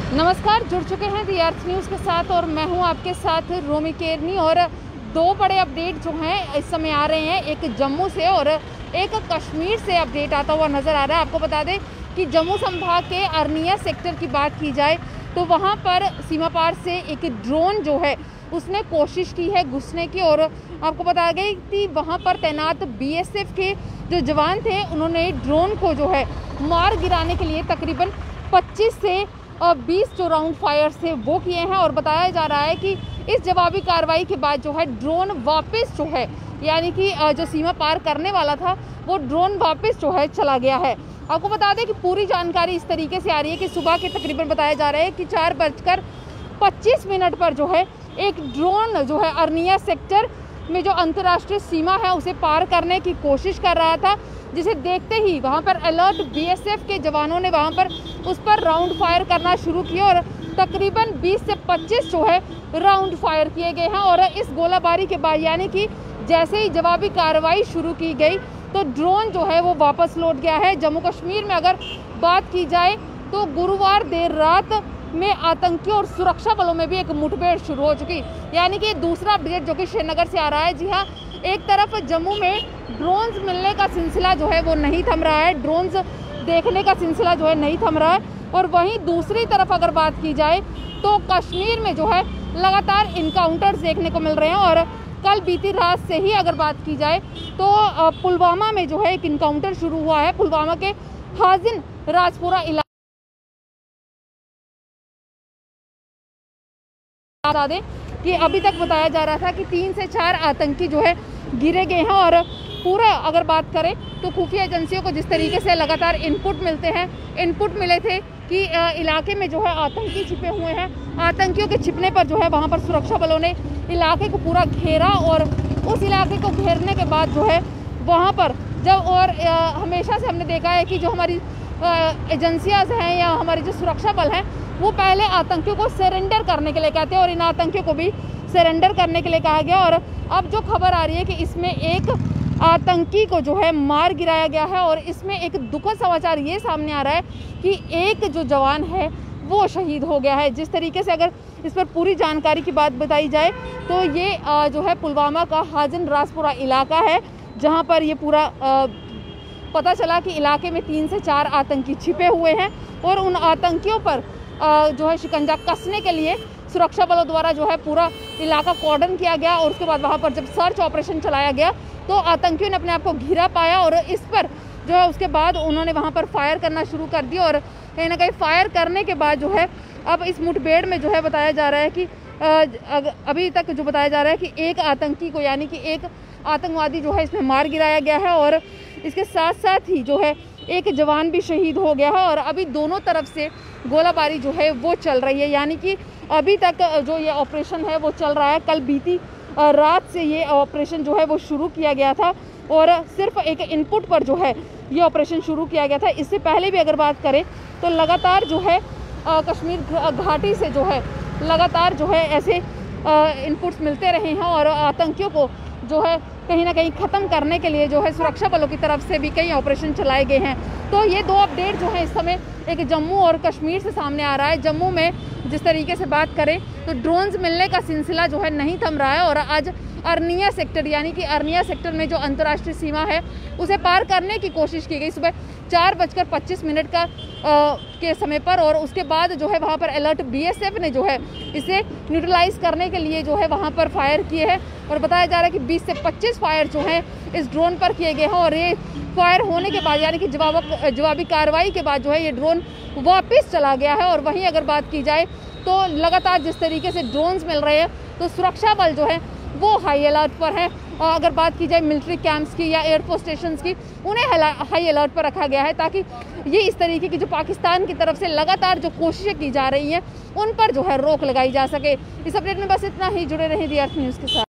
नमस्कार, जुड़ चुके हैं दी अर्थ न्यूज़ के साथ और मैं हूं आपके साथ रोमी केरनी। और दो बड़े अपडेट जो हैं इस समय आ रहे हैं, एक जम्मू से और एक कश्मीर से अपडेट आता हुआ नज़र आ रहा है। आपको बता दें कि जम्मू संभाग के अरनिया सेक्टर की बात की जाए तो वहां पर सीमा पार से एक ड्रोन जो है उसने कोशिश की है घुसने की। और आपको बता गई कि वहां पर तैनात बीएसएफ के जो जवान थे उन्होंने ड्रोन को जो है मार गिराने के लिए तकरीबन 25 से 20 जो राउंड फायर थे वो किए हैं। और बताया जा रहा है कि इस जवाबी कार्रवाई के बाद जो है ड्रोन वापस जो है यानी कि जो सीमा पार करने वाला था वो ड्रोन वापस जो है चला गया है। आपको बता दें कि पूरी जानकारी इस तरीके से आ रही है कि सुबह के तकरीबन बताया जा रहा है कि 4:25 पर जो है एक ड्रोन जो है अरनिया सेक्टर में जो अंतर्राष्ट्रीय सीमा है उसे पार करने की कोशिश कर रहा था, जिसे देखते ही वहां पर अलर्ट बीएसएफ के जवानों ने वहां पर उस पर राउंड फायर करना शुरू किया और तकरीबन 20 से 25 जो है राउंड फायर किए गए हैं। और इस गोलाबारी के बाद यानी कि जैसे ही जवाबी कार्रवाई शुरू की गई तो ड्रोन जो है वो वापस लौट गया है। जम्मू कश्मीर में अगर बात की जाए तो गुरुवार देर रात में आतंकियों और सुरक्षा बलों में भी एक मुठभेड़ शुरू हो चुकी, यानी कि दूसरा अपडेट जो कि श्रीनगर से आ रहा है। जी हाँ, एक तरफ जम्मू में ड्रोन्स मिलने का सिलसिला जो है वो नहीं थम रहा है, ड्रोन्स देखने का सिलसिला जो है नहीं थम रहा है। और वहीं दूसरी तरफ अगर बात की जाए तो कश्मीर में जो है लगातार इनकाउंटर्स देखने को मिल रहे हैं। और कल बीती रात से ही अगर बात की जाए तो पुलवामा में जो है एक इनकाउंटर शुरू हुआ है। पुलवामा के हाजिन राजपुरा इलाके बता दें कि अभी तक बताया जा रहा था कि 3 से 4 आतंकी जो है गिरे गए हैं। और पूरा अगर बात करें तो खुफिया एजेंसियों को जिस तरीके से लगातार इनपुट मिले थे कि इलाके में जो है आतंकी छिपे हुए हैं। आतंकियों के छिपने पर जो है वहां पर सुरक्षा बलों ने इलाके को पूरा घेरा और उस इलाके को घेरने के बाद जो है वहां पर हमेशा से हमने देखा है कि जो हमारी एजेंसियां हैं या हमारे जो सुरक्षा बल हैं वो पहले आतंकियों को सरेंडर करने के लिए कहते हैं और इन आतंकियों को भी सरेंडर करने के लिए कहा गया। और अब जो खबर आ रही है कि इसमें एक आतंकी को जो है मार गिराया गया है और इसमें एक दुखद समाचार ये सामने आ रहा है कि एक जो जवान है वो शहीद हो गया है। जिस तरीके से अगर इस पर पूरी जानकारी की बात बताई जाए तो ये जो है पुलवामा का हाजिन राजपुरा इलाका है, जहाँ पर ये पूरा पता चला कि इलाके में 3 से 4 आतंकी छिपे हुए हैं। और उन आतंकियों पर जो है शिकंजा कसने के लिए सुरक्षा बलों द्वारा जो है पूरा इलाका कॉर्डन किया गया। और उसके बाद वहां पर जब सर्च ऑपरेशन चलाया गया तो आतंकियों ने अपने आप को घिरा पाया और इस पर जो है उसके बाद उन्होंने वहां पर फायर करना शुरू कर दिया। और कहीं ना कहीं फायर करने के बाद जो है अब इस मुठभेड़ में जो है बताया जा रहा है कि अभी तक जो बताया जा रहा है कि एक आतंकी को यानी कि एक आतंकवादी जो है इसमें मार गिराया गया है और इसके साथ साथ ही जो है एक जवान भी शहीद हो गया है। और अभी दोनों तरफ से गोलाबारी जो है वो चल रही है, यानी कि अभी तक जो ये ऑपरेशन है वो चल रहा है। कल बीती रात से ये ऑपरेशन जो है वो शुरू किया गया था और सिर्फ एक इनपुट पर जो है ये ऑपरेशन शुरू किया गया था। इससे पहले भी अगर बात करें तो लगातार जो है कश्मीर घाटी से जो है लगातार जो है ऐसे इनपुट्स मिलते रहे हैं और आतंकियों को जो है कहीं ना कहीं ख़त्म करने के लिए जो है सुरक्षा बलों की तरफ से भी कई ऑपरेशन चलाए गए हैं। तो ये दो अपडेट जो है इस समय एक जम्मू और कश्मीर से सामने आ रहा है। जम्मू में जिस तरीके से बात करें तो ड्रोन्स मिलने का सिलसिला जो है नहीं थम रहा है और आज अरनिया सेक्टर यानी कि अरनिया सेक्टर में जो अंतर्राष्ट्रीय सीमा है उसे पार करने की कोशिश की गई सुबह 4:25 के समय पर। और उसके बाद जो है वहाँ पर अलर्ट बीएसएफ ने जो है इसे न्यूट्रलाइज करने के लिए जो है वहाँ पर फायर किए हैं। और बताया जा रहा है कि 20 से 25 फायर जो हैं इस ड्रोन पर किए गए हैं। और ये फायर होने के बाद यानी कि जवाबी कार्रवाई के बाद जो है ये ड्रोन वापस चला गया है। और वहीं अगर बात की जाए तो लगातार जिस तरीके से ड्रोन्स मिल रहे हैं तो सुरक्षा बल जो है वो हाई अलर्ट पर है। और अगर बात की जाए मिलिट्री कैंप्स की या एयरफोर्स स्टेशंस की, उन्हें हाई अलर्ट पर रखा गया है ताकि ये इस तरीके की जो पाकिस्तान की तरफ से लगातार जो कोशिशें की जा रही हैं उन पर जो है रोक लगाई जा सके। इस अपडेट में बस इतना ही। जुड़े रहें दी अर्थ न्यूज़ के साथ।